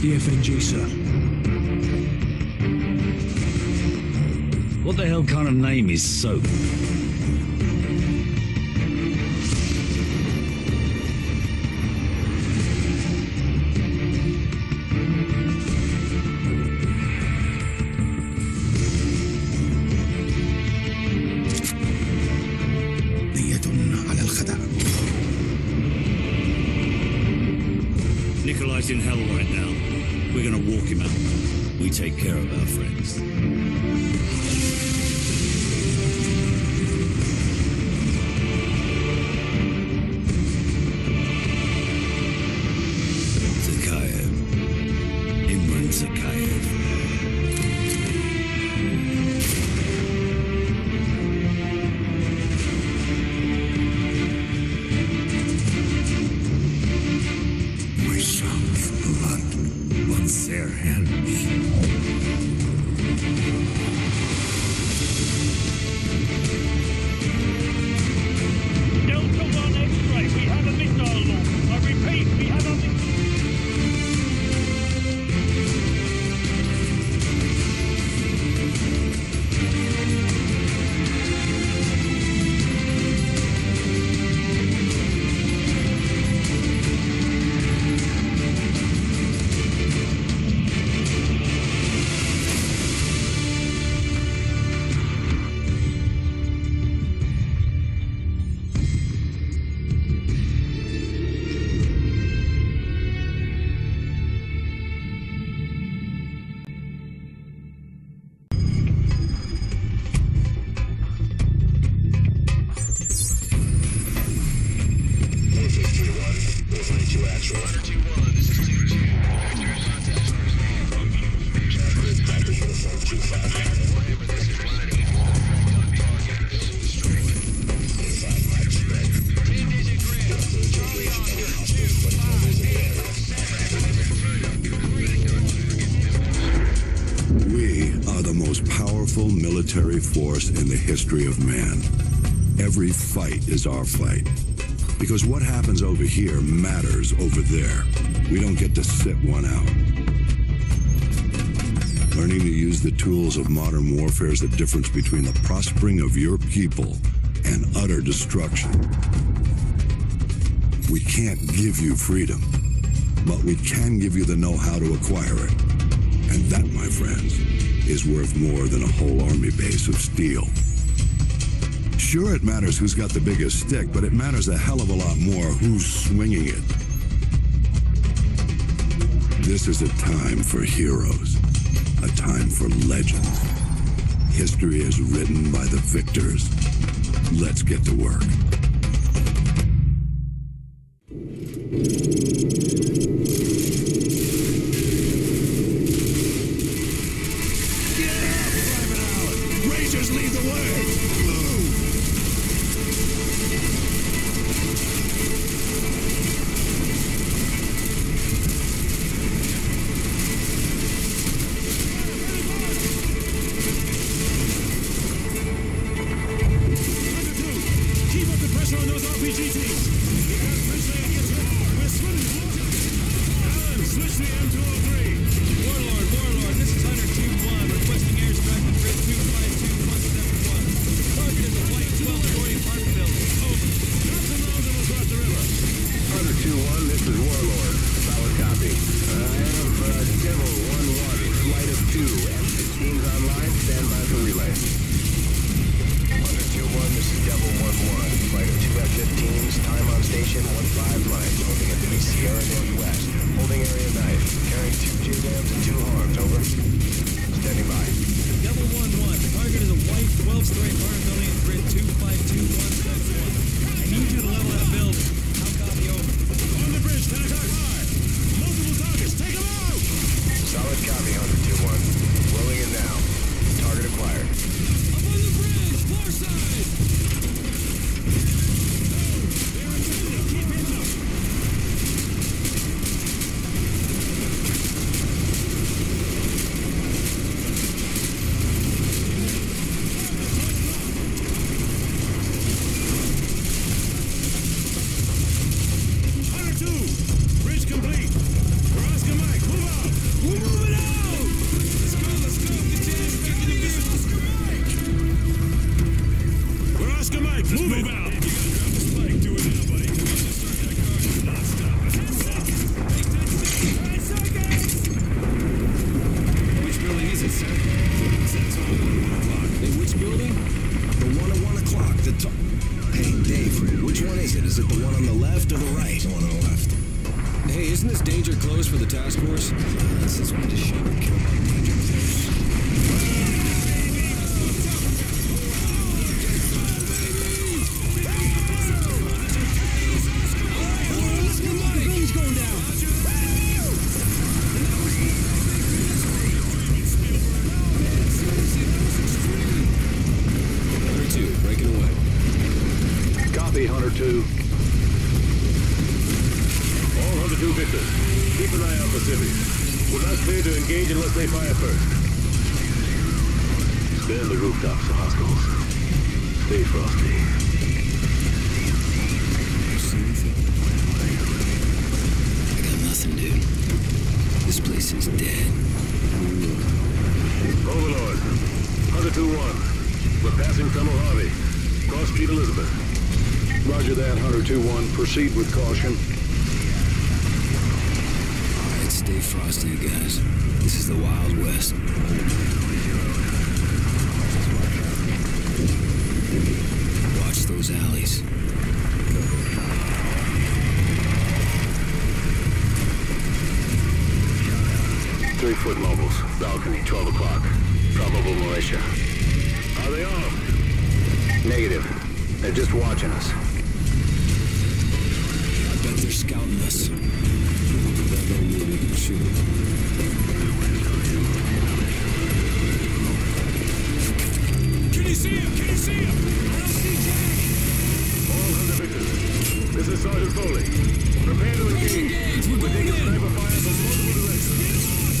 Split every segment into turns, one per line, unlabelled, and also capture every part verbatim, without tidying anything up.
the F N G, sir.
What the hell kind of name is Soap?
Nikolai's in hell right now. We're gonna walk him out. We take care of our friends. Zakayev. Imran Zakayev.
Their hands.
Delta one X-ray, we have a missile launch. I repeat, we have a missile.
Military force in the history of man. Every fight is our fight. Because what happens over here matters over there. We don't get to sit one out. Learning to use the tools of modern warfare is the difference between the prospering of your people and utter destruction. We can't give you freedom, but we can give you the know-how to acquire it. And that, my friends, is worth more than a whole army base of steel. Sure, it matters who's got the biggest stick, but it matters a hell of a lot more who's swinging it. This is a time for heroes, a time for legends. History is written by the victors. Let's get to work.
Which one is it? Is it the one on the left or the right?
The one on the left.
Hey, isn't this danger close for the task force?
Uh, since when does Shaver kill by danger close?
Hunter two. All Hunter two Victor. Keep an eye out for civvies. We're not clear to engage unless they fire first. Scan the rooftops for hostiles. Stay frosty.
See anything? I got nothing, dude. This place is dead.
Overlord. Hunter two one. We're passing Tunnel Harvey. Cross Street Elizabeth.
Roger that, Hunter two one. Proceed with caution.
All right, stay frosty, you guys. This is the Wild West. Watch those alleys.
Three-foot mobiles. Balcony, twelve o'clock. Probable militia. Are they armed?
Negative. They're just watching us.
I bet they're scouting us. That don't mean we can shoot them. Can you see him? Can you see him? I don't see Jack!
All Hunter Victors. This is Sergeant Foley. Prepare to engage.
Engage! We're
We're
going
taking
in!
sniper fire from multiple directions.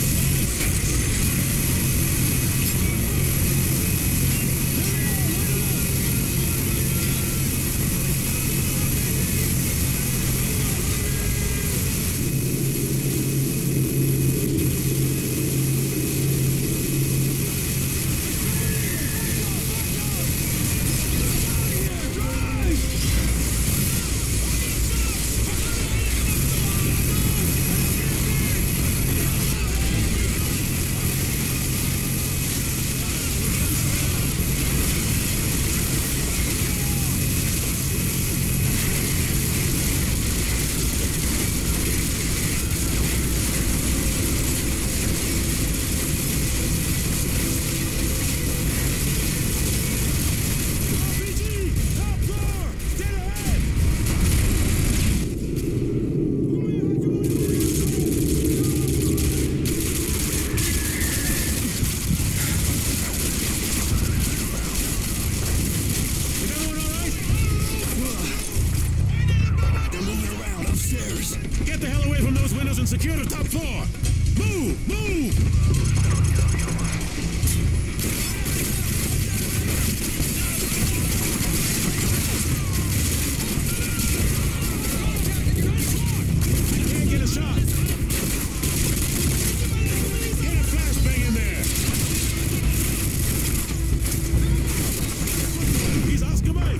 Secure the top floor! Move! Move! Can't get a shot! Get a flashbang in there! He's Oscar Mike!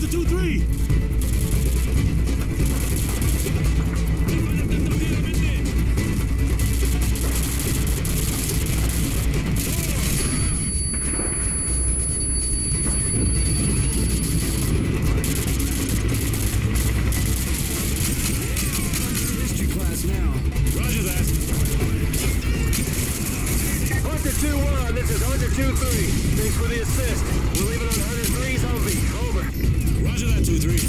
Hunter two three!
History class now.
Roger that.
Hunter two one, this is Hunter two three. Thanks for the assist. We're leaving on Hunter three's Humvee. Over.
Roger that, two three.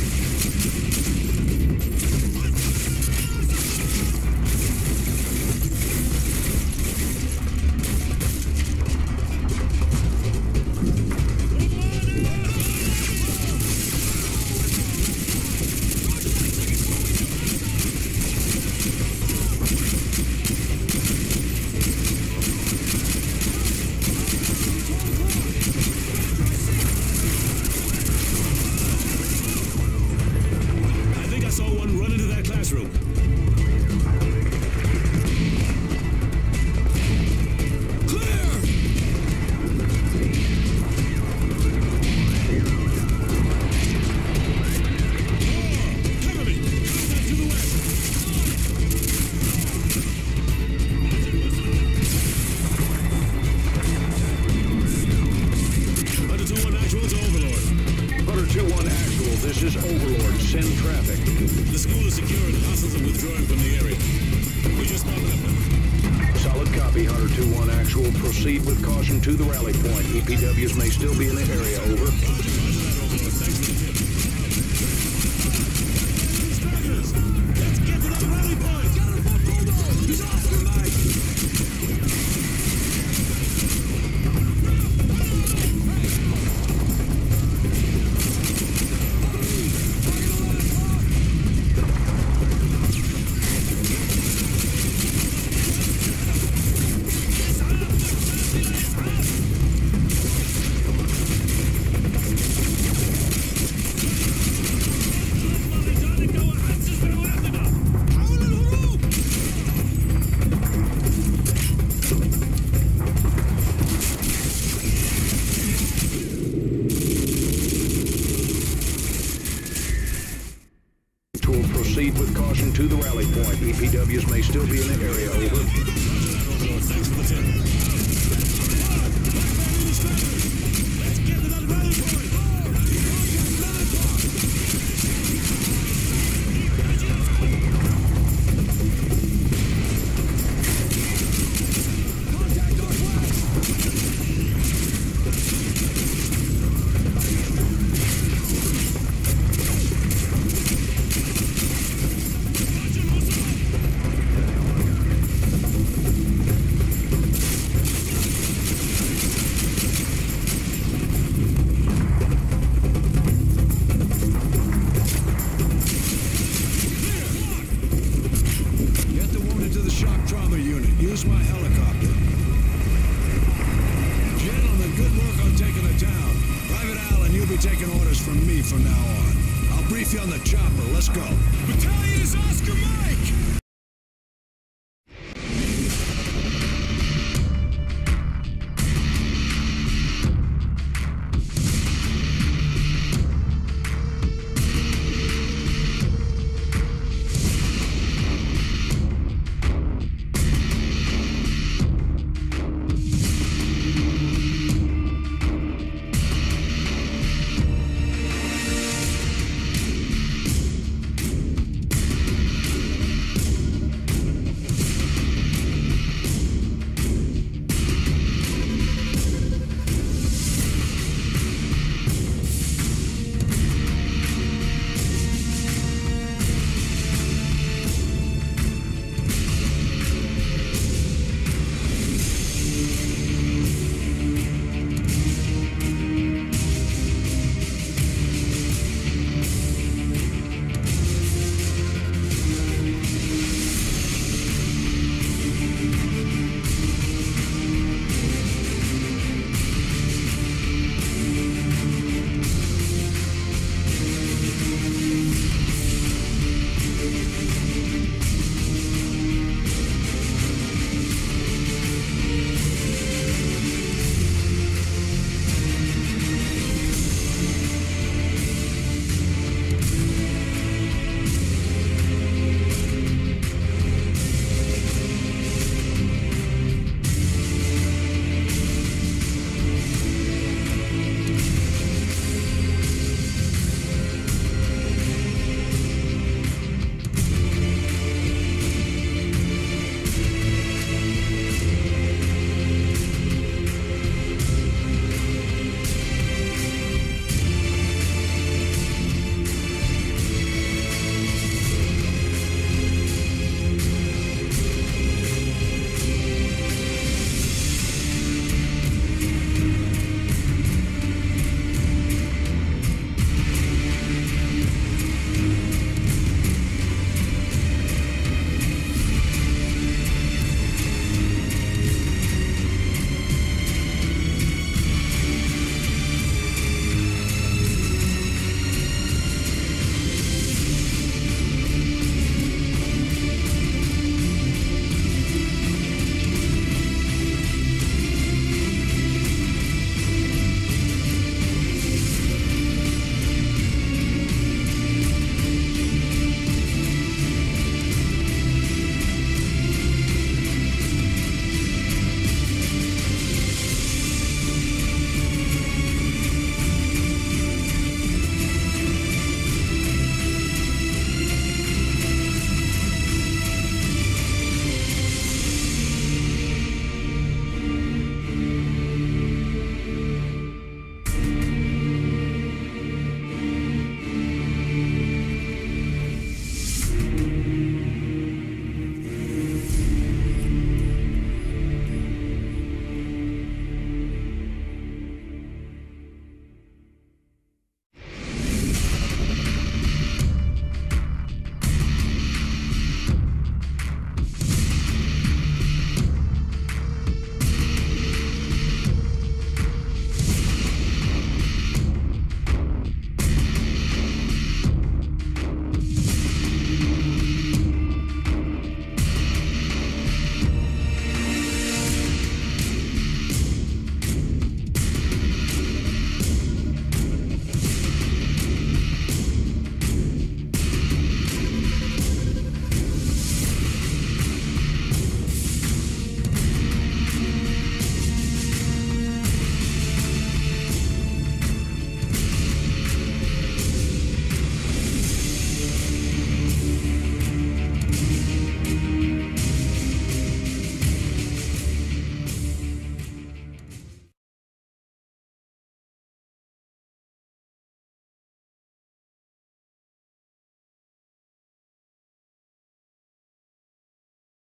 This is Overlord. Send traffic.
The school is secure and hostiles are withdrawing from the area. We just mounted up them.
Solid copy, Hunter two one actual. Proceed with caution to the rally point. E P Ws may still be in the area. Over.
Roger that, Overlord. Thanks for the tip. Stragglers! Let's get to that rally point! Get him up, Bulldog! He's Oscar Mike!
Proceed with caution to the rally point. E P Ws may still be in the area. Over.
Roger that, Overlord. Thanks for the tip. Let's get to that rally point! Contact northwest!
Use my helicopter. Gentlemen, good work on taking the town. Private Allen, you'll be taking orders from me from now on. I'll brief you on the chopper. Let's go.
Battalion is Oscar Mike!